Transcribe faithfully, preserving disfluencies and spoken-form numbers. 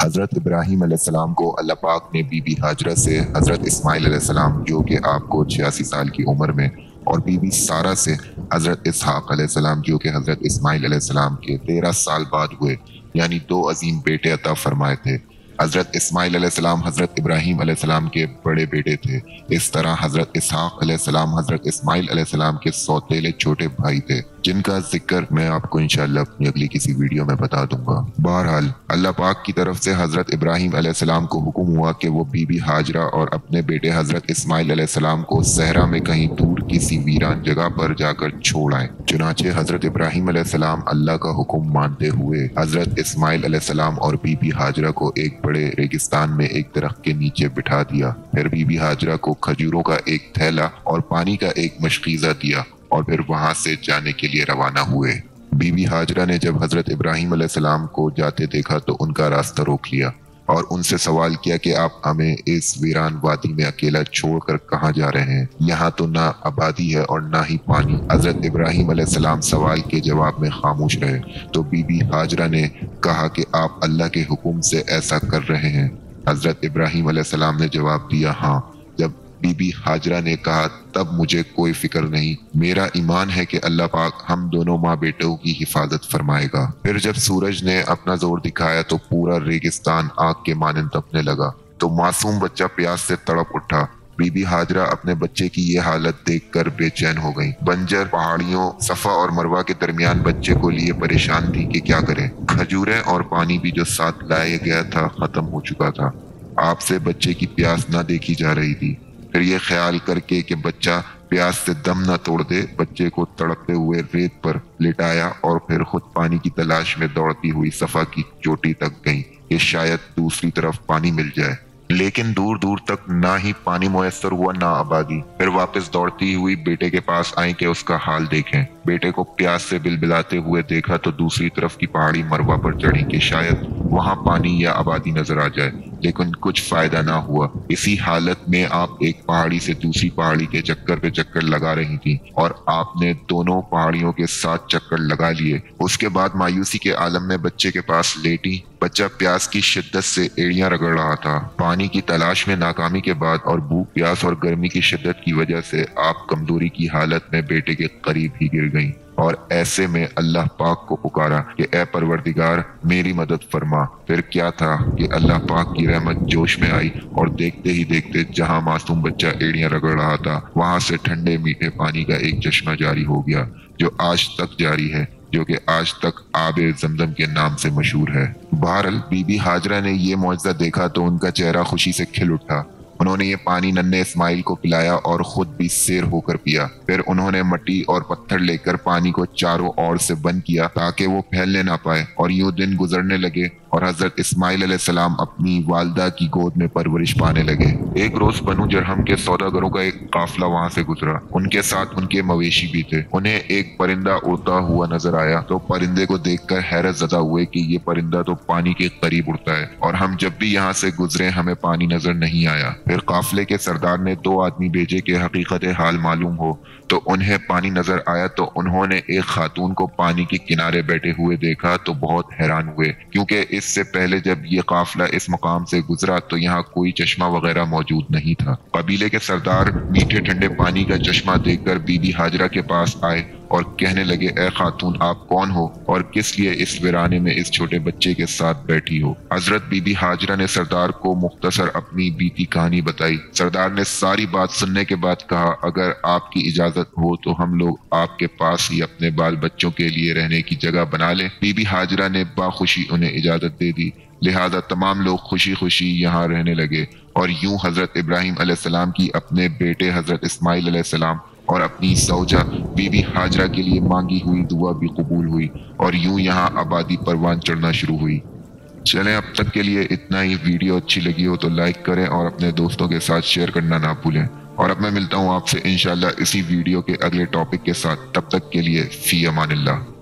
حضرت ابراہیم علیہ السلام کو اللہ پاک نے بی بی ہاجرہ سے حضرت اسماعیل علیہ السلام جو کہ آپ کو چھیاسی سال کی عمر میں، اور بی بی سارہ سے حضرت اسحاق علیہ السلام جو کہ حضرت اسماعیل علیہ السلام کے تیرہ سال بعد ہوئے، یعنی دو عظیم بیٹے عطا فرمائے تھے۔ حضرت اسماعیل علیہ السلام حضرت ابراہیم علیہ السلام کے بڑے بیٹے تھے۔ اس طرح حضرت اسحاق علیہ السلام حضرت اسماعیل علیہ السلام کے سوتیلے چھوٹے بھائی تھے، جن کا ذکر میں آپ کو انشاءاللہ اپنی اگلی کسی ویڈیو میں بتا دوں گا۔ بہرحال اللہ پاک کی طرف سے حضرت ابراہیم علیہ السلام کو حکم ہوا کہ وہ بی بی ہاجرہ اور اپنے بیٹے حضرت اسماعیل علیہ السلام کو صحرا میں کہیں دور کسی ویران جگہ پر جا کر چھوڑ آئیں۔ چنانچہ حضرت ابراہیم علیہ السلام اللہ کا حکم مانتے ہوئے حضرت اسماعیل علیہ السلام اور بی بی ہاجرہ کو ایک بڑے ریگستان میں ایک درخت کے نیچے بٹھا دیا۔ پھر بی بی ہاجرہ کو کھجوروں کا ایک تھیلا اور پانی کا ایک مشکیزہ دیا اور پھر وہاں سے جانے کے لیے روانہ ہوئے۔ بی بی ہاجرہ نے جب حضرت ابراہیم علیہ السلام کو جاتے دیکھا تو ان کا راستہ روک لیا اور ان سے سوال کیا کہ آپ ہمیں اس ویران وادی میں اکیلا چھوڑ کر کہاں جا رہے ہیں؟ یہاں تو نہ آبادی ہے اور نہ ہی پانی۔ حضرت ابراہیم علیہ السلام سوال کے جواب میں خاموش رہے تو بی بی ہاجرہ نے کہا کہ آپ اللہ کے حکم سے ایسا کر رہے ہیں؟ حضرت ابراہیم علیہ السلام نے جواب دیا، ہاں۔ جب بی بی ہاجرہ نے کہا تب مجھے کوئی فکر نہیں، میرا ایمان ہے کہ اللہ پاک ہم دونوں ماں بیٹوں کی حفاظت فرمائے گا۔ پھر جب سورج نے اپنا زور دکھایا تو پورا ریگستان آگ کے مانند تپنے لگا تو معصوم بچہ پیاس سے تڑپ اٹھا۔ بی بی ہاجرہ اپنے بچے کی یہ حالت دیکھ کر بے چین ہو گئیں۔ بنجر پہاڑیوں صفا اور مروہ کے درمیان بچے کو لیے پریشان تھی کہ کیا کریں۔ کھجوریں اور پانی بھی جو ساتھ لایا گیا تھا ختم ہو چکا تھا۔ آپ سے بچے کی پیاس نہ دیکھی جا رہی تھی۔ پھر یہ خیال کر کے کہ بچہ پیاس سے دم نہ توڑ دے، بچے کو تڑپتے ہوئے ریت پر لٹایا اور پھر خود پانی کی تلاش میں دوڑتی ہوئی صفا کی چوٹی تک گئیں کہ شاید دوسری طرف پانی مل جائے، لیکن دور دور تک نہ ہی پانی میسر ہوا نہ آبادی۔ پھر واپس دوڑتی ہوئی بیٹے کے پاس آئیں کہ اس کا حال دیکھیں۔ بیٹے کو پیاس سے بلبلاتے ہوئے دیکھا تو دوسری طرف کی پہاڑی مروہ پر چڑھی کہ شاید وہاں پانی یا آبادی نظر آ جائے، لیکن کچھ فائدہ نہ ہوا۔ اسی حالت میں آپ ایک پہاڑی سے دوسری پہاڑی کے چکر پہ چکر لگا رہی تھی اور آپ نے دونوں پہاڑیوں کے ساتھ چکر لگا لیے۔ اس کے بعد مایوسی کے عالم میں بچے کے پاس لیٹی۔ بچہ پیاس کی شدت سے ایڑیاں رگڑ رہا تھا۔ پانی کی تلاش میں ناکامی کے بعد اور بھوک، پیاس اور گرمی کی شدت کی وجہ سے آپ کمزوری کی حالت میں بیٹے کے قریب ہی گر گئیں اور ایسے میں اللہ پاک کو پکارا کہ اے پروردگار میری مدد فرما۔ پھر کیا تھا کہ اللہ پاک کی رحمت جوش میں آئی اور دیکھتے ہی دیکھتے جہاں معصوم بچہ ایڑیاں رگڑ رہا تھا وہاں سے ٹھنڈے میٹھے پانی کا ایک چشمہ جاری ہو گیا، جو آج تک جاری ہے، جو کہ آج تک آب زمزم کے نام سے مشہور ہے۔ بہرحال بی بی ہاجرہ نے یہ معجزہ دیکھا تو ان کا چہرہ خوشی سے کھل اٹھا۔ انہوں نے یہ پانی ننھے اسماعیل کو پلایا اور خود بھی سیر ہو کر پیا۔ پھر انہوں نے مٹی اور پتھر لے کر پانی کو چاروں اور سے بند کیا تاکہ وہ پھیلنے نہ پائے، اور یوں دن گزرنے لگے اور حضرت اسماعیل علیہ السلام اپنی والدہ کی گود میں پرورش پانے لگے۔ ایک روز بنو جرہم کے سوداگروں کا ایک قافلہ وہاں سے گزرا۔ ان کے ساتھ ان کے مویشی بھی تھے۔ انہیں ایک پرندہ اڑتا ہوا نظر آیا تو پرندے کو دیکھ کر حیرت زدہ ہوئے کہ یہ پرندہ تو پانی کے قریب اڑتا ہے اور ہم جب بھی یہاں سے گزرے ہمیں پانی نظر نہیں آیا۔ پھر قافلے کے سردار نے دو آدمی بھیجے کہ حقیقت حال معلوم ہو، تو انہیں پانی نظر آیا تو انہوں نے ایک خاتون کو پانی کے کنارے بیٹھے ہوئے دیکھا تو بہت حیران ہوئے، کیونکہ اس سے پہلے جب یہ قافلہ اس مقام سے گزرا تو یہاں کوئی چشمہ وغیرہ موجود نہیں تھا۔ قبیلے کے سردار میٹھے ٹھنڈے پانی کا چشمہ دیکھ کر بی بی ہاجرہ کے پاس آئے اور کہنے لگے، اے خاتون آپ کون ہو اور کس لیے اس ویرانے میں اس چھوٹے بچے کے ساتھ بیٹھی ہو؟ حضرت بی بی ہاجرہ نے سردار کو مختصر اپنی بیتی کہانی بتائی۔ سردار نے ساری بات سننے کے بعد کہا، اگر آپ کی اجازت ہو تو ہم لوگ آپ کے پاس ہی اپنے بال بچوں کے لیے رہنے کی جگہ بنا لیں۔ بی بی ہاجرہ نے باخوشی انہیں اجازت دے دی، لہذا تمام لوگ خوشی خوشی یہاں رہنے لگے، اور یوں حضرت ابراہیم علیہ السلام کی اپنے بیٹے حضرت اسماعیل علیہ السلام اور اپنی زوجہ بی بی ہاجرہ کے لیے مانگی ہوئی دعا بھی قبول ہوئی، اور یوں یہاں آبادی پروان چڑھنا شروع ہوئی۔ چلیں اب تک کے لیے اتنا ہی۔ ویڈیو اچھی لگی ہو تو لائک کریں اور اپنے دوستوں کے ساتھ شیئر کرنا نہ بھولیں، اور اب میں ملتا ہوں آپ سے انشاءاللہ اسی ویڈیو کے اگلے ٹاپک کے ساتھ۔ تب تک کے لیے فی امان اللہ۔